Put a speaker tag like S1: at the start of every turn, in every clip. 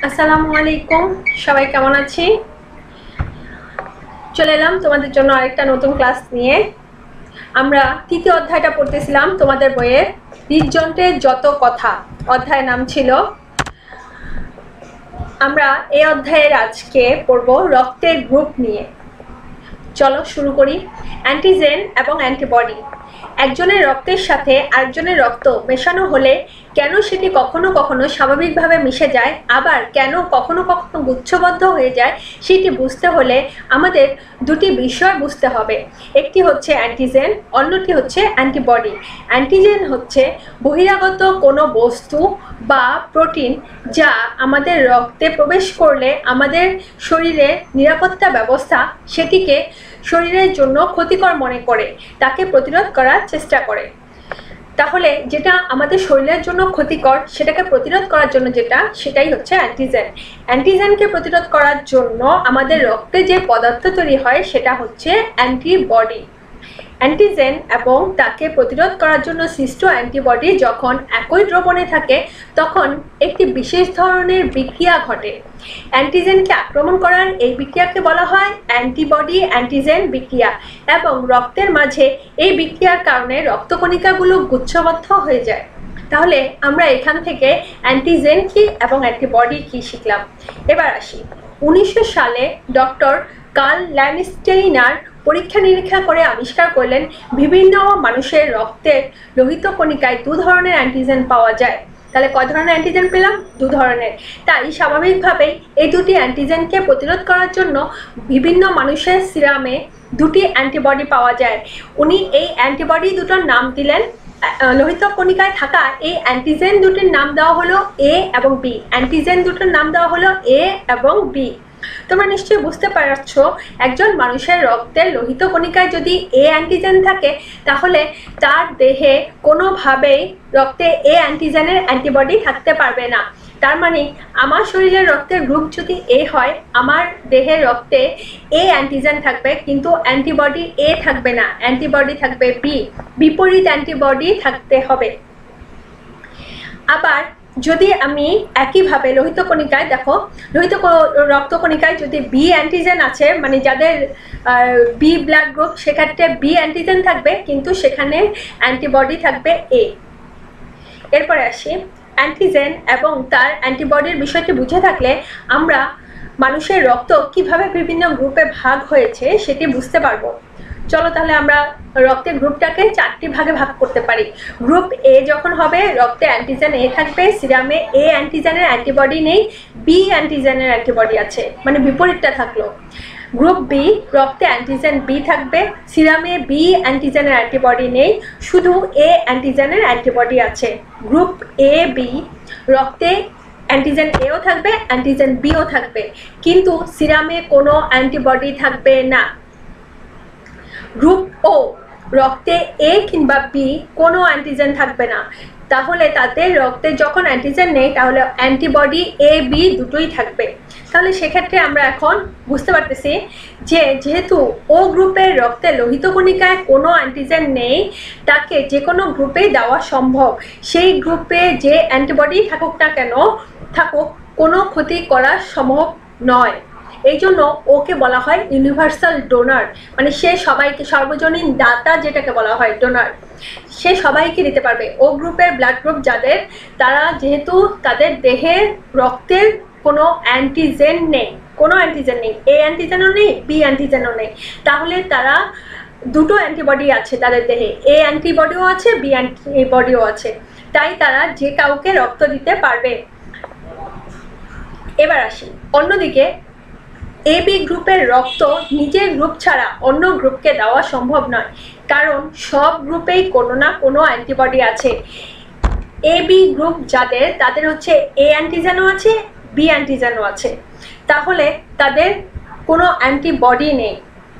S1: আসসালামু আলাইকুম, সবাই কেমন আছি? চলে এলাম তোমাদের জন্য আরেকটা নতুন ক্লাস নিয়ে। আমরা তৃতীয় অধ্যায়টা পড়তেছিলাম তোমাদের বইয়ের হৃদযন্ত্রের যত কথা অধ্যায়ের নাম ছিল। আমরা এই অধ্যায়ের আজকে পড়ব রক্তের গ্রুপ নিয়ে। চলো শুরু করি। অ্যান্টিজেন এবং অ্যান্টিবডি। একজনের রক্তের সাথে আরেকজনের রক্ত মেশানো হলে কেন সেটি কখনো কখনো স্বাভাবিকভাবে মিশে যায়, আবার কেন কখনো কখনো গুচ্ছবদ্ধ হয়ে যায়, সেটি বুঝতে হলে আমাদের দুটি বিষয় বুঝতে হবে। একটি হচ্ছে অ্যান্টিজেন, অন্যটি হচ্ছে অ্যান্টিবডি। অ্যান্টিজেন হচ্ছে বহিরাগত কোনো বস্তু বা প্রোটিন যা আমাদের রক্তে প্রবেশ করলে আমাদের শরীরের নিরাপত্তা ব্যবস্থা সেটিকে শরীরের জন্য ক্ষতিকর মনে করে তাকে প্রতিরোধ করার চেষ্টা করে। তাহলে যেটা আমাদের শরীরের জন্য ক্ষতিকর সেটাকে প্রতিরোধ করার জন্য সেটাই হচ্ছে অ্যান্টিজেন। অ্যান্টিজেনকে প্রতিরোধ করার জন্য আমাদের রক্তে যে পদার্থ তৈরি হয় সেটা হচ্ছে অ্যান্টিবডি। অ্যান্টিজেন এবং তাকে প্রতিরোধ করার জন্য সৃষ্ট অ্যান্টিবডি যখন একই দ্রবণে থাকে তখন একটি বিশেষ ধরনের বিক্রিয়া ঘটে। অ্যান্টিজেনকে আক্রমণ করার এই বিক্রিয়াকে বলা হয় অ্যান্টিবডি অ্যান্টিজেন বিক্রিয়া, এবং রক্তের মাঝে এই বিক্রিয়ার কারণে রক্তকণিকাগুলো গুচ্ছবদ্ধ হয়ে যায়। তাহলে আমরা এখান থেকে অ্যান্টিজেন কি এবং অ্যান্টিবডি কি শিখলাম। এবার আসি 1900 সালে ডক্টর কার্ল ল্যান্ডস্টেইনার পরীক্ষা নিরীক্ষা করে আবিষ্কার করলেন বিভিন্ন মানুষের রক্তের লোহিত কণিকায় দু ধরনের অ্যান্টিজেন পাওয়া যায়। তাহলে কয় ধরনের অ্যান্টিজেন পেলাম? দু ধরনের। তাই স্বাভাবিকভাবেই এই দুটি অ্যান্টিজেনকে প্রতিরোধ করার জন্য বিভিন্ন মানুষের সিরামে দুটি অ্যান্টিবডি পাওয়া যায়। উনি এই অ্যান্টিবডি দুটোর নাম দিলেন। লোহিত কণিকায় থাকা এই অ্যান্টিজেন দুটির নাম দেওয়া হলো এ এবং বি। অ্যান্টিজেন দুটোর নাম দেওয়া হলো এ এবং বি। তোমরা নিশ্চয়ই বুঝতে পারছো, একজন মানুষের রক্তের লোহিত কণিকায় যদি এ অ্যান্টিজেন থাকে তাহলে তার দেহে কোনোভাবেই রক্তে এ অ্যান্টিজেনের অ্যান্টিবডি থাকতে পারবে না। তার মানে আমার শরীরের রক্তের গ্রুপ যদি এ হয়, আমার দেহের রক্তে এ অ্যান্টিজেন থাকবে, কিন্তু অ্যান্টিবডি এ থাকবে না, অ্যান্টিবডি থাকবে বি। বিপরীত অ্যান্টিবডি থাকতে হবে। আবার যদি আমি একইভাবে লোহিত কণিকায় দেখো, লোহিত রক্তকণিকায় যদি বি অ্যান্টিজেন আছে, মানে যাদের বি ব্লাড গ্রুপ, সেক্ষেত্রে বি অ্যান্টিজেন থাকবে কিন্তু সেখানে অ্যান্টিবডি থাকবে এ। এরপরে আসি অ্যান্টিজেন এবং তার অ্যান্টিবডির বিষয়টি বুঝে থাকলে আমরা মানুষের রক্ত কিভাবে বিভিন্ন গ্রুপে ভাগ হয়েছে সেটি বুঝতে পারবো। চলো তাহলে আমরা রক্তের গ্রুপটাকে চারটি ভাগে ভাগ করতে পারি। গ্রুপ এ যখন হবে রক্তে অ্যান্টিজেন এ থাকবে, সিরামে এ অ্যান্টিজেনের অ্যান্টিবডি নেই, বি অ্যান্টিজেনের অ্যান্টিবডি আছে, মানে বিপরীতটা থাকলো। গ্রুপ বি রক্তে অ্যান্টিজেন বি থাকবে, সিরামে বি অ্যান্টিজেনের অ্যান্টিবডি নেই, শুধু এ অ্যান্টিজেনের অ্যান্টিবডি আছে। গ্রুপ এ বি রক্তে অ্যান্টিজেন এও থাকবে, অ্যান্টিজেন বিও থাকবে, কিন্তু সিরামে কোনো অ্যান্টিবডি থাকবে না। গ্রুপ ও রক্তে এ কিংবা বি কোনো অ্যান্টিজেন থাকবে না, তাহলে তাদের রক্তে যখন অ্যান্টিজেন নেই তাহলে অ্যান্টিবডি এ বি দুটোই থাকবে। তাহলে সেক্ষেত্রে আমরা এখন বুঝতে পারতেছি যে যেহেতু ও গ্রুপের রক্তে লোহিত কণিকায় কোনো অ্যান্টিজেন নেই, তাকে যে কোনো গ্রুপেই দেওয়া সম্ভব। সেই গ্রুপে যে অ্যান্টিবডি থাকুক না কেন থাকুক, কোনো ক্ষতি করা সম্ভব নয়। এই জন্য ওকে বলা হয় ইউনিভার্সাল ডোনার, মানে সে সবাইকে, সর্বজনীন দাতা যেটাকে বলা হয় ডোনার, সে সবাইকে দিতে পারবে। ও গ্রুপের ব্লাড গ্রুপ যাদের, তারা যেহেতু তাদের দেহের রক্তের কোনো অ্যান্টিজেন নেই, কোনো অ্যান্টিজেন নেই, এ অ্যান্টিজেনও নেই, বি অ্যান্টিজেনও নেই, তাহলে তারা দুটো অ্যান্টিবডি আছে তাদের দেহে, এ অ্যান্টিবডিও আছে, বি অ্যান্টিবডিও আছে, তাই তারা যে কাউকে রক্ত দিতে পারবে। এবার আসি অন্যদিকে এ বি গ্রুপের রক্ত নিজের গ্রুপ ছাড়া অন্য গ্রুপকে দেওয়া সম্ভব নয়, কারণ সব গ্রুপেই কোনো না কোনো অ্যান্টিবডি আছে। এ বি গ্রুপ যাদের, তাদের হচ্ছে এ অ্যান্টিজেনও আছে, বি অ্যান্টিজেনও আছে, তাহলে তাদের কোনো অ্যান্টিবডি নেই।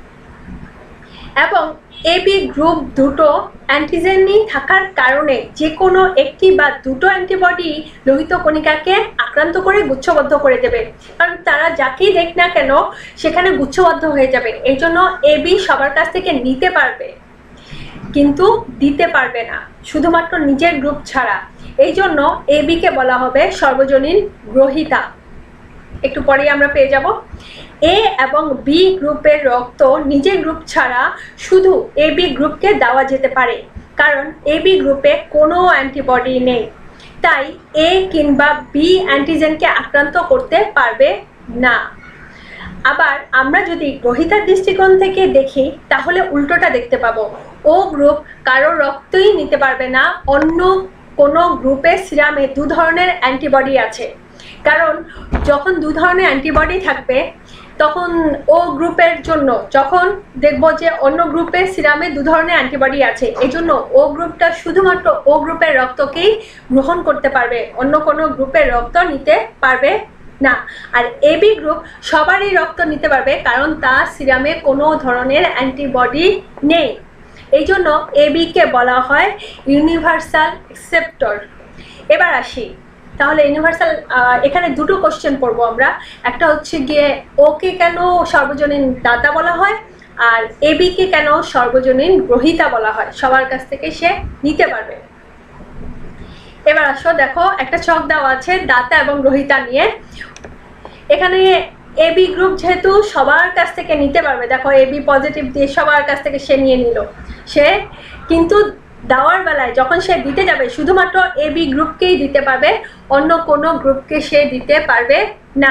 S1: এবং এ বি গ্রুপ দুটো অ্যান্টিজেনই থাকার কারণে যে কোনো একটি বা দুটো অ্যান্টিবডি লোহিত কণিকাকে আক্রান্ত করে গুচ্ছবদ্ধ করে দেবে, কারণ তারা যাকেই দেখ না কেন সেখানে গুচ্ছবদ্ধ হয়ে যাবে। এই জন্য এ বি সবার কাছ থেকে নিতে পারবে কিন্তু দিতে পারবে না, শুধুমাত্র নিজের গ্রুপ ছাড়া। এই জন্য এ বিকে বলা হবে সর্বজনীন গ্রহীতা। একটু পরেই আমরা পেয়ে যাব। এ এবং বি গ্রুপের রক্ত নিজের গ্রুপ ছাড়া শুধু এ বি গ্রুপকে দেওয়া যেতে পারে, কারণ এ বি গ্রুপে কোনো অ্যান্টিবডি নেই, তাই এ কিংবা বি অ্যান্টিজেনকে আক্রান্ত করতে পারবে না। আবার আমরা যদি গ্রহীতার দৃষ্টিকোণ থেকে দেখি তাহলে উল্টোটা দেখতে পাবো। ও গ্রুপ কারো রক্তই নিতে পারবে না অন্য কোনো গ্রুপের সিরামে দু ধরনের অ্যান্টিবডি আছে, কারণ যখন দু ধরনের অ্যান্টিবডি থাকবে তখন ও গ্রুপের জন্য যখন দেখব যে অন্য গ্রুপের সিরামে দু ধরনের অ্যান্টিবডি আছে, এই জন্য ও গ্রুপটা শুধুমাত্র ও গ্রুপের রক্তকেই গ্রহণ করতে পারবে, অন্য কোনো গ্রুপের রক্ত নিতে পারবে না। আর এ বি গ্রুপ সবারই রক্ত নিতে পারবে, কারণ তার সিরামে কোনো ধরনের অ্যান্টিবডি নেই। এই জন্য এ বিকে বলা হয় ইউনিভার্সাল অ্যাকসেপ্টর। এবার আসি তাহলে ইউনিভার্সাল, এখানে দুটো কোশ্চেন পড়বো আমরা। একটা হচ্ছে গিয়ে ওকে কেন সর্বজনীন দাতা বলা হয়, আর এ বিকে কেন সর্বজনীন গ্রহীতা বলা হয়, সবার কাছ থেকে সে নিতে পারবে। এবার আসো, দেখো একটা ছক দেওয়া আছে দাতা এবং গ্রহীতা নিয়ে। এখানে এ বি গ্রুপ যেহেতু সবার কাছ থেকে নিতে পারবে, দেখো এ বি পজিটিভ দিয়ে সবার কাছ থেকে সে নিয়ে নিল, সে কিন্তু দেওয়ার বেলায় যখন সে দিতে যাবে শুধুমাত্র এ বি গ্রুপকেই দিতে পারবে, অন্য কোনো গ্রুপকে সে দিতে পারবে না।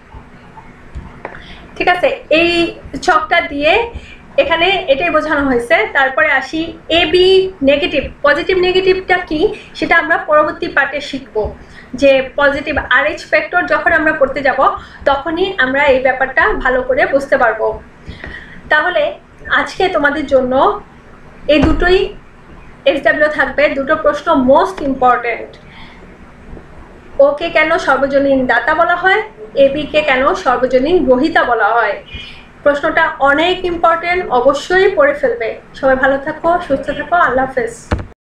S1: ঠিক আছে, এই ছকটা দিয়ে এখানে এটাই বোঝানো হয়েছে। তারপরে আসি এ বি নেগেটিভ, পজিটিভ নেগেটিভটা কি সেটা আমরা পরবর্তী পার্টে শিখবো, যে পজিটিভ RH ফ্যাক্টর যখন আমরা পড়তে যাব তখনই আমরা এই ব্যাপারটা ভালো করে বুঝতে পারবো। তাহলে আজকে তোমাদের জন্য এই দুটোই SW থাকবে, দুটো প্রশ্ন মোস্ট ইম্পর্টেন্ট। ওকে কেন সর্বজনীন দাতা বলা হয়, এ বিকে কেন সর্বজনীন গ্রহীতা বলা হয়, প্রশ্নটা অনেক ইম্পর্টেন্ট, অবশ্যই পড়ে ফেলবে। সবাই ভালো থাকো, সুস্থ থাকো, আল্লাহ হাফেজ।